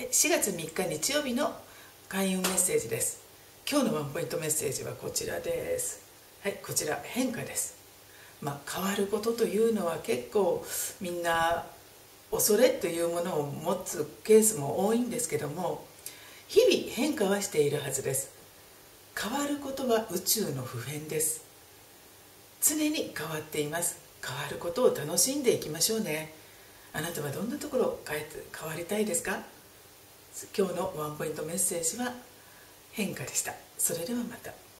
4月3日日曜日の開運メッセージです。今日のワンポイントメッセージはこちらです。はい、こちら変化です。変わることというのは結構みんな恐れというものを持つケースも多いんですけども、日々変化はしているはずです。変わることは宇宙の普遍です。常に変わっています。変わることを楽しんでいきましょうね。あなたはどんなところを変わりたいですか？今日のワンポイントメッセージは変化でした。それではまた。